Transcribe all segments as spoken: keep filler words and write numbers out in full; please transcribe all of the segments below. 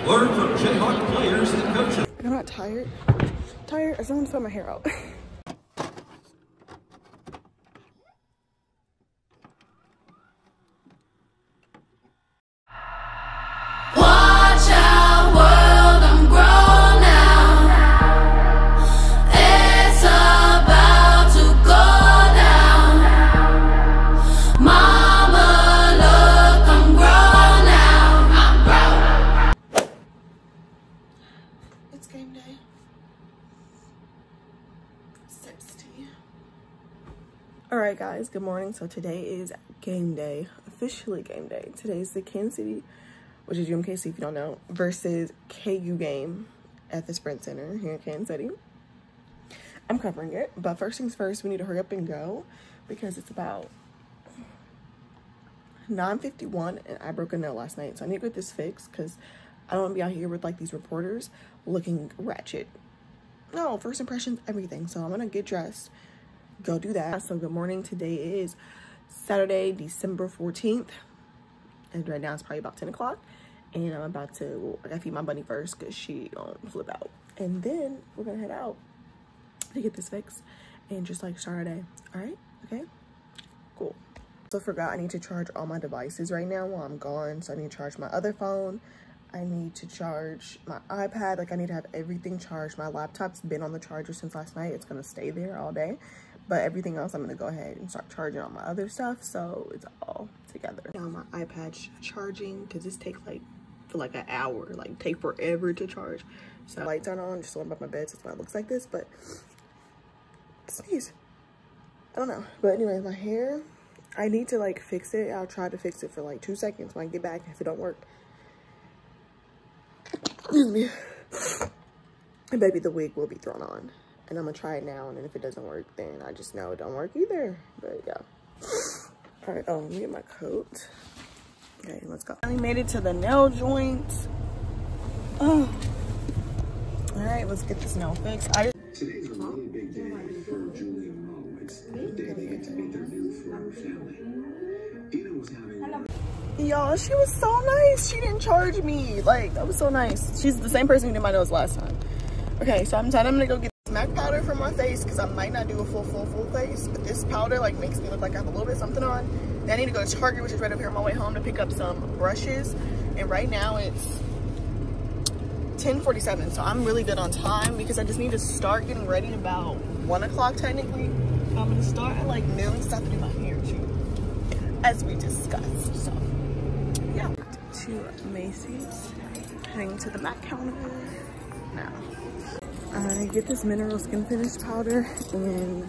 Learn from Jayhawk players and coaches. I'm not tired. Tired? I just want to put my hair out. Alright guys, good morning. So today is game day, officially game day. Today is the Kansas City, which is U M K C if you don't know, versus K U game at the Sprint Center here in Kansas City. I'm covering it, but first things first, we need to hurry up and go because it's about nine fifty-one and I broke a nail last night. So I need to get this fixed because I don't want to be out here with like these reporters looking ratchet. No, first impressions, everything. So I'm going to get dressed, go do that. So good morning. Today is Saturday, December fourteenth. And right now it's probably about ten o'clock. And I'm about to, well, I gotta feed my bunny first because she don't flip out. And then we're going to head out to get this fixed and just like start our day. All right? Okay? Cool. So I forgot I need to charge all my devices right now while I'm gone. So I need to charge my other phone. I need to charge my iPad. Like I need to have everything charged. My laptop's been on the charger since last night. It's going to stay there all day. But everything else, I'm going to go ahead and start charging all my other stuff. So it's all together. Now my iPad's charging because this takes like, for like an hour. Like take forever to charge. So lights aren't on. Just so I'm up my bed. So that's why it looks like this. But sneeze. I don't know. But anyway, my hair, I need to like fix it. I'll try to fix it for like two seconds when I get back if it don't work. Excuse me. And baby, the wig will be thrown on. And I'm gonna try it now, and then if it doesn't work, then I just know it don't work either. But yeah. All right, oh, let me get my coat. Okay, let's go. I made it to the nail joint. Oh. All right, let's get this nail fixed. I Today's a really big day for Julie and Mo. It's the day they get to meet their new forever family. Ina was having... Y'all, she was so nice. She didn't charge me. Like, that was so nice. She's the same person who did my nails last time. Okay, so I'm decided I'm gonna go get MAC powder for my face because I might not do a full, full, full face. But this powder like makes me look like I have a little bit of something on. Then I need to go to Target, which is right up here on my way home, to pick up some brushes. And right now it's ten forty-seven, so I'm really good on time because I just need to start getting ready about one o'clock technically. I'm gonna start at like noon because I have to do my hair too, as we discussed. So yeah, to Macy's, heading to the MAC counter now. I get this mineral skin finish powder in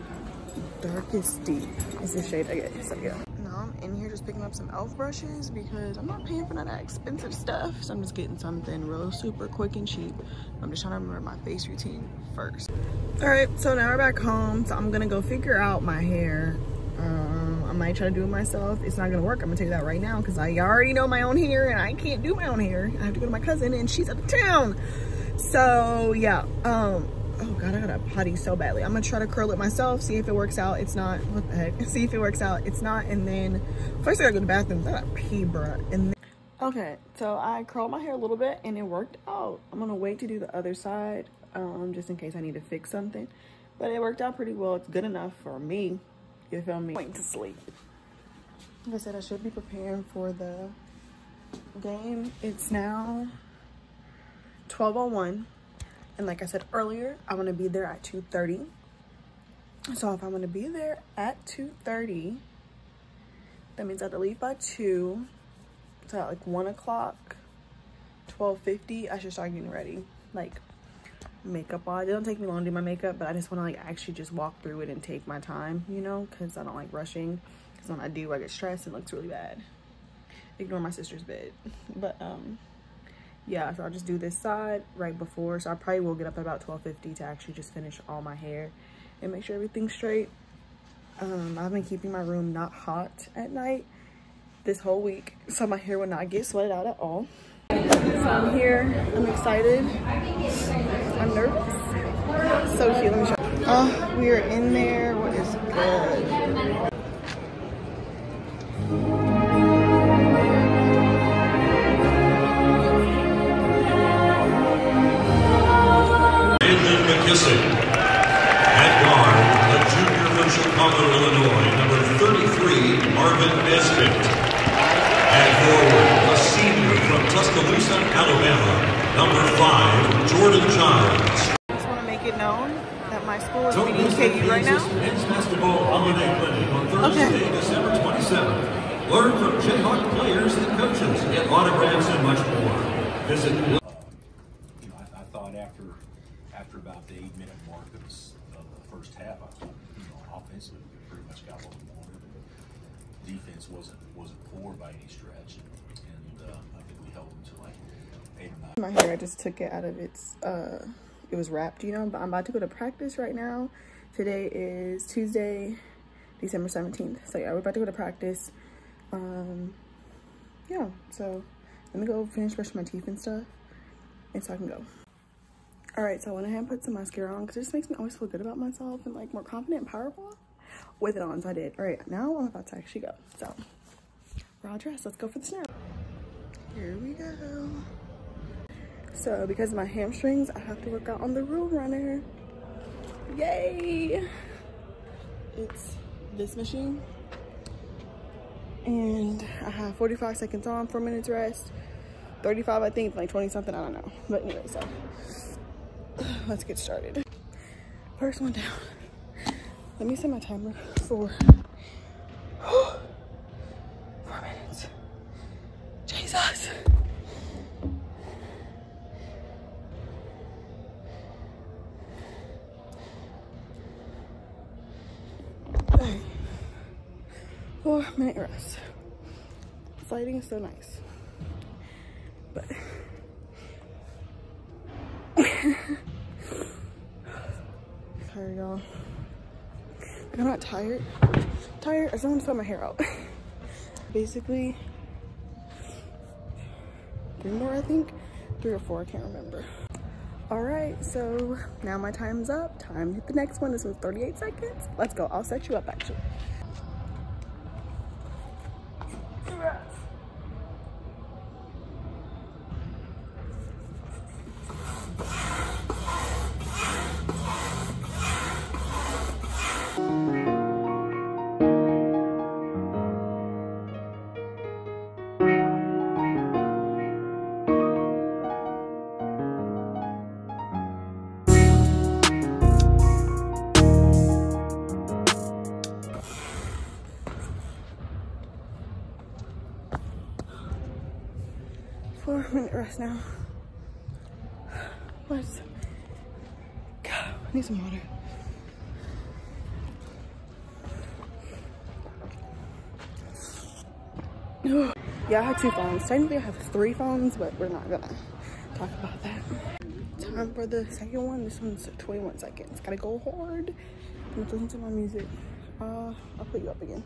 darkest deep is the shade I get. So yeah. Now I'm in here just picking up some elf brushes because I'm not paying for none of that expensive stuff. So I'm just getting something real super quick and cheap. I'm just trying to remember my face routine first. All right, so now we're back home. So I'm gonna go figure out my hair. Um, I might try to do it myself. It's not gonna work. I'm gonna tell you that right now because I already know my own hair and I can't do my own hair. I have to go to my cousin and she's out of town. So yeah, um, oh God, I gotta potty so badly. I'm gonna try to curl it myself, see if it works out. It's not, what the heck? See if it works out. It's not, and then first I gotta go to the bathroom. I gotta pee, bruh. And then, okay, so I curled my hair a little bit and it worked out. I'm gonna wait to do the other side, um, just in case I need to fix something. But it worked out pretty well. It's good enough for me. You feel me? Waiting to sleep. Like I said, I should be preparing for the game. It's now twelve oh one, and like I said earlier, I'm gonna be there at two thirty. So if I'm gonna be there at two thirty, that means I have to leave by two. So at like one o'clock, twelve fifty, I should start getting ready. Like makeup wise, it don't take me long to do my makeup, but I just want to like actually just walk through it and take my time, you know, because I don't like rushing. Because when I do, I get stressed and it looks really bad. Ignore my sister's bed. But um yeah, so I'll just do this side right before. So I probably will get up at about twelve fifty to actually just finish all my hair and make sure everything's straight. Um, I've been keeping my room not hot at night this whole week, so my hair will not get sweated out at all. So I'm here, I'm excited, I'm nervous. So cute, let me show you. Oh, we are in there, what is good? school is Don't beating miss K U right now. Men's basketball holiday clinic on Thursday, Okay. December twenty-seventh. Learn from Jayhawk players and coaches, get autographs and much more. Visit. Uh, you know, I, I thought after after about the eight minute mark of, this, of the first half, I thought, you know, offensively we pretty much got what we wanted. Defense wasn't wasn't poor by any stretch, and, and uh, I think we held them to like eight or nine. My hair, I just took it out of its, uh, it was wrapped, you know, but I'm about to go to practice right now. Today is Tuesday, December seventeenth. So yeah, we're about to go to practice. Um, yeah, so let me go finish brushing my teeth and stuff, and so I can go. All right, so I went ahead and put some mascara on because it just makes me always feel good about myself and like more confident and powerful with it on, so I did. All right, now I'm about to actually go. So we're all dressed, let's go for the snap. Here we go. So because of my hamstrings, I have to work out on the Rule Runner. Yay! It's this machine. And I have forty-five seconds on, four minutes rest. thirty-five, I think, like twenty something, I don't know. But anyway, so let's get started. First one down. Let me set my timer for four minutes. Jesus. Okay. Four minute rest. This lighting is so nice. But sorry y'all. I'm not tired. Tired, I just want to sweat my hair out. Basically, three more, I think. Three or four, I can't remember. All right, so now my time's up. Time to hit the next one. This one's thirty-eight seconds. Let's go. I'll set you up actually. Four minute rest now. Let's go. I need some water. Yeah, I have two phones. Technically, I have three phones, but we're not gonna talk about that. Time for the second one. This one's twenty-one seconds. Gotta go hard. Let's listen to my music. Uh, I'll put you up again.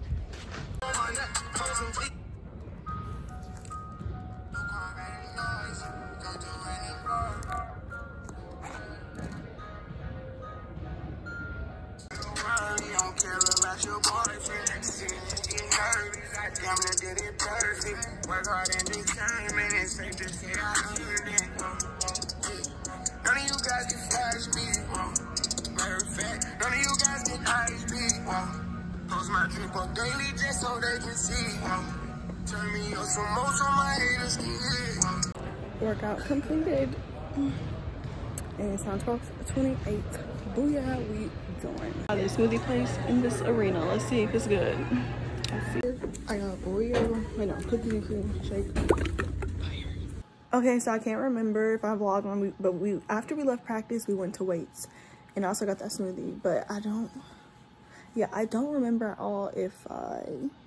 Work hard in this time, and it's safe to say I understand. None of you guys can flash me. Perfect. None of you guys can hide me. Post my drip up daily just so they can see. Turn me up some more so my haters can hear. Workout completed. And it's now twelve twenty-eight. Booyah, we going. There's a smoothie place in this arena. Let's see if it's good. Let's see. I got Oreo, wait no, cookies and cream shake. Okay, so I can't remember if I vlogged when we, but we, after we left practice, we went to weights. And I also got that smoothie, but I don't, yeah, I don't remember at all if I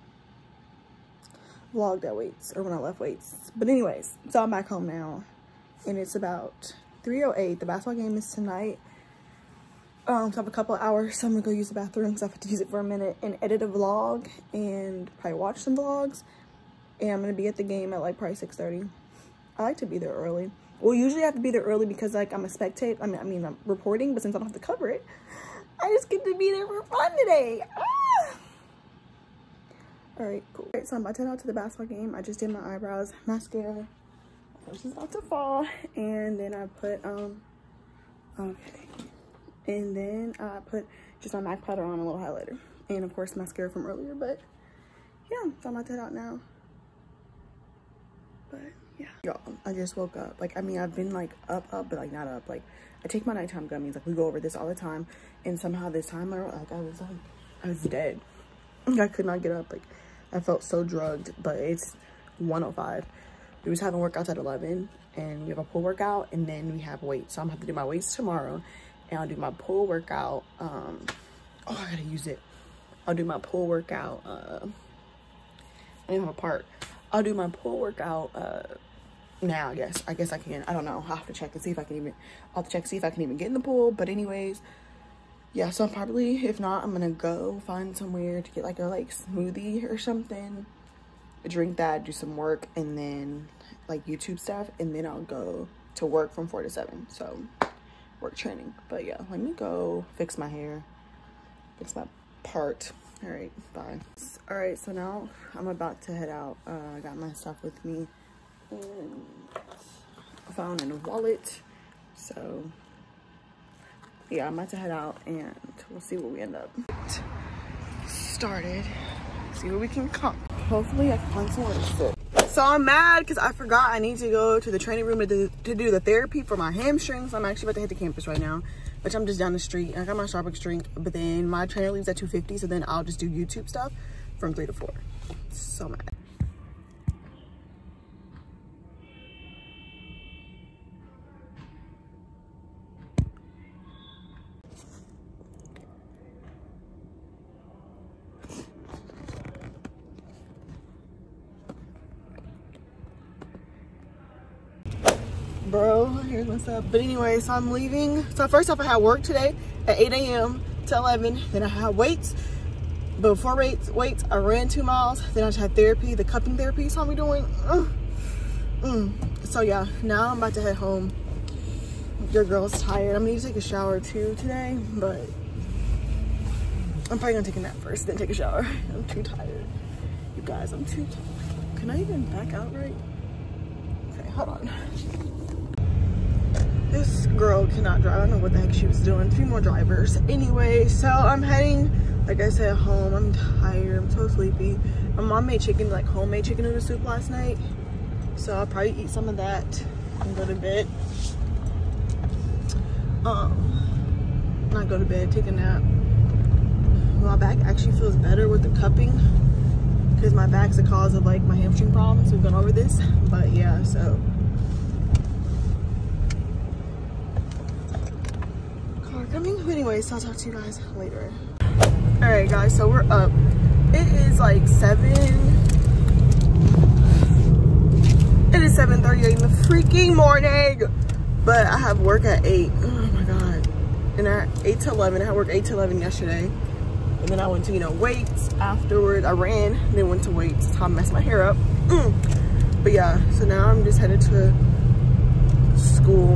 vlogged at weights or when I left weights. But anyways, so I'm back home now. And it's about three oh eight. The basketball game is tonight. Um, so I have a couple of hours, so I'm gonna go use the bathroom because I have to use it for a minute and edit a vlog and probably watch some vlogs. And I'm gonna be at the game at like probably six thirty. I like to be there early. Well, usually I have to be there early because like I'm a spectate. I mean, I mean I'm reporting, but since I don't have to cover it, I just get to be there for fun today. Ah! All right, cool. All right, so I'm about to head out to the basketball game. I just did my eyebrows, mascara. This is about to fall, and then I put um. Okay. And then I put just my MAC powder on, a little highlighter. And of course mascara from earlier, but yeah, so I'm about to head out now. But yeah, y'all, I just woke up. Like, I mean, I've been like up, up, but like not up. Like, I take my nighttime gummies. Like, we go over this all the time, and somehow this time, I like, I was like, I was dead. I could not get up. Like, I felt so drugged. But it's one oh five. We was having workouts at eleven, and we have a pull workout, and then we have weights. So I'm gonna have to do my weights tomorrow, and I'll do my pull workout. Um, oh, I gotta use it. I'll do my pull workout. Uh, I don't have a part. I'll do my pull workout. Uh, now, I guess. I guess I can. I don't know. I'll have to check and see if I can even. I'll have to check and see if I can even get in the pool. But anyways, yeah. So I'm probably, if not, I'm gonna go find somewhere to get like a like smoothie or something. Drink that, do some work, and then like YouTube stuff, and then I'll go to work from four to seven. So work training. But yeah, let me go fix my hair, fix my part. All right, bye. All right, so now I'm about to head out. uh I got my stuff with me, and a phone and a wallet. So yeah, I'm about to head out, and we'll see where we end up. Started, see what we can come. Hopefully I can find somewhere to sit. So I'm mad because I forgot I need to go to the training room to do, to do the therapy for my hamstrings. I'm actually about to hit the campus right now, which I'm just down the street. I got my Starbucks drink, but then my trainer leaves at two fifty, so then I'll just do YouTube stuff from three to four. So mad. Bro, here's what's up. But anyway, so I'm leaving. So first off, I had work today at eight A M to eleven. Then I had weights. But before weights, weights, I ran two miles. Then I just had therapy, the cupping therapy you saw me doing. Uh, mm. So yeah, now I'm about to head home. Your girl's tired. I'm gonna need to take a shower too today, but I'm probably gonna take a nap first, then take a shower. I'm too tired. You guys, I'm too tired. Can I even back out right? Okay, hold on. This girl cannot drive. I don't know what the heck she was doing. A few more drivers. Anyway, so I'm heading, like I said, home. I'm tired. I'm so sleepy. My mom made chicken, like homemade chicken noodle soup last night. So I'll probably eat some of that and go to bed. Um, not go to bed, take a nap. My back actually feels better with the cupping, because my back's the cause of like my hamstring problems. We've gone over this, but yeah, so. Coming. Anyways, I'll talk to you guys later. All right, guys, so we're up. It is like seven. It is seven thirty in the freaking morning, but I have work at eight. Oh my god! And at eight to eleven, I had work eight to eleven yesterday, and then I went to you know weights afterwards. I ran, then went to weights. That's how I messed my hair up. Mm. But yeah, so now I'm just headed to school,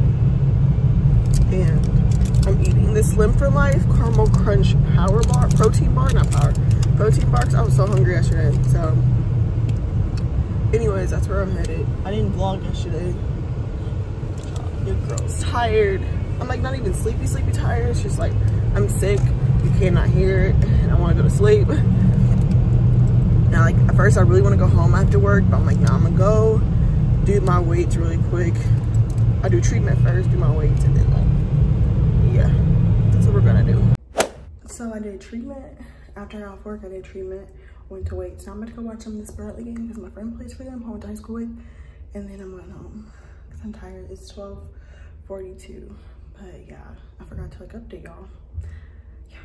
and I'm eating this Slim for Life Caramel Crunch Power Bar, Protein Bar, not Power, Protein Bar, because I was so hungry yesterday. So, anyways, that's where I'm headed. I didn't vlog yesterday. Your girl's tired. I'm like not even sleepy, sleepy tired. It's just like, I'm sick, you cannot hear it, and I want to go to sleep. Now, like, at first I really want to go home after work, but I'm like, nah, I'm going to go do my weights really quick. I do treatment first, do my weights, and then like, yeah, that's what we're gonna do. So I did treatment. After I got off work, I did treatment, went to weights. Now I'm gonna go watch some of this Bradley game because my friend plays for them, who I went to high school with. And then I'm going home because I'm tired. It's twelve forty-two. But yeah, I forgot to like update y'all. Yeah.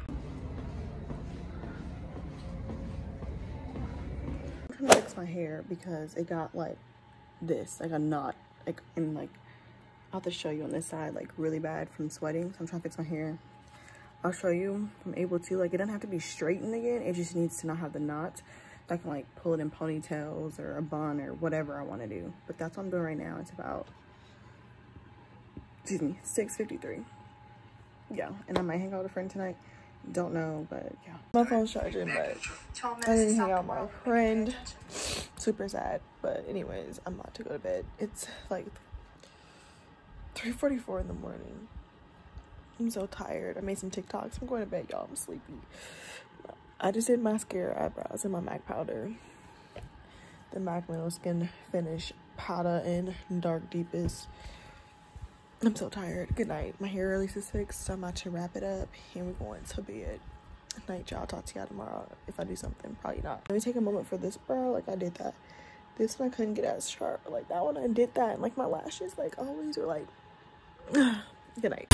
I'm trying to fix my hair because it got like this, like a knot, like in like, I'll have to show you on this side, like really bad from sweating. So I'm trying to fix my hair. I'll show you if I'm able to. Like, it doesn't have to be straightened again. It just needs to not have the knots. So I can like pull it in ponytails or a bun or whatever I want to do. But that's what I'm doing right now. It's about, excuse me, six fifty-three. Yeah, and I might hang out with a friend tonight. Don't know, but yeah. My phone's charging, but I didn't hang out with my friend. Super sad. But anyways, I'm about to go to bed. It's like three forty-four in the morning. I'm so tired. I made some TikToks. I'm going to bed, y'all. I'm sleepy. I just did mascara, eyebrows, and my MAC powder. The MAC Mineral Skin Finish Prada in dark deepest. I'm so tired. Good night. My hair release is fixed, so I'm about to wrap it up and we're going to bed. Good night, y'all. Talk to y'all tomorrow if I do something. Probably not. Let me take a moment for this brow. Like, I did that. This one I couldn't get as sharp. Like, that one I did that. And like, my lashes, like, always were like, good night.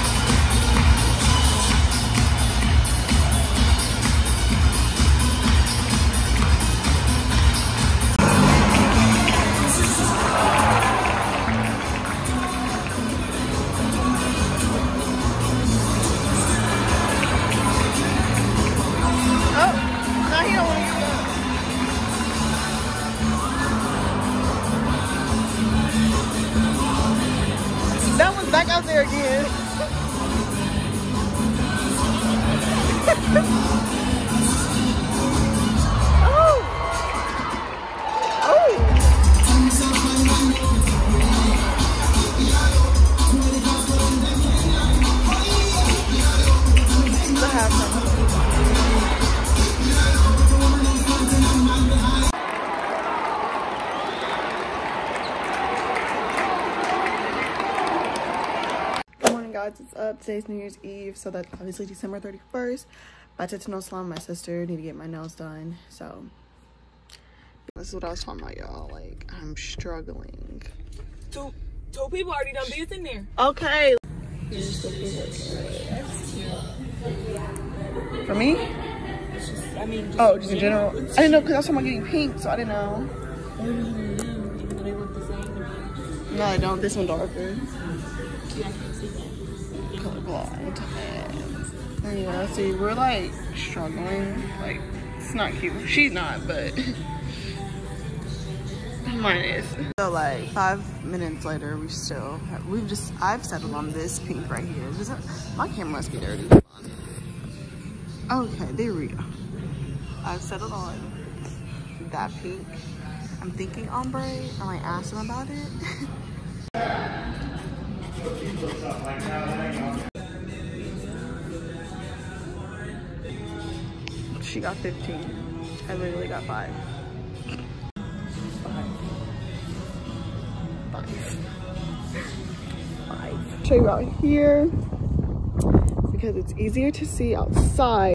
Back out there again. Oh. Oh. I have some. It's up. Today's New Year's Eve, so that's obviously December thirty-first. About to no salon my sister. Need to get my nails done. So this is what I was talking about, y'all. Like, I'm struggling. Two two people already done beats in there. Okay. For me? Just, I mean, just oh, just in general. I didn't know because I was talking about getting pink, so I didn't know. Even though they look the same. No, I don't. This one darker. Yeah, I can't see that. Colorblind. And yeah, see, we're like struggling. Like, it's not cute. She's not, but mine is. So like five minutes later, we still have, we've just I've settled on this pink right here. Just, my camera must be dirty. Okay, there we go. I've settled on that pink. I'm thinking ombre. I might ask him about it. She got fifteen. I literally got five. Five. Five. Five. Show you out here because it's easier to see outside.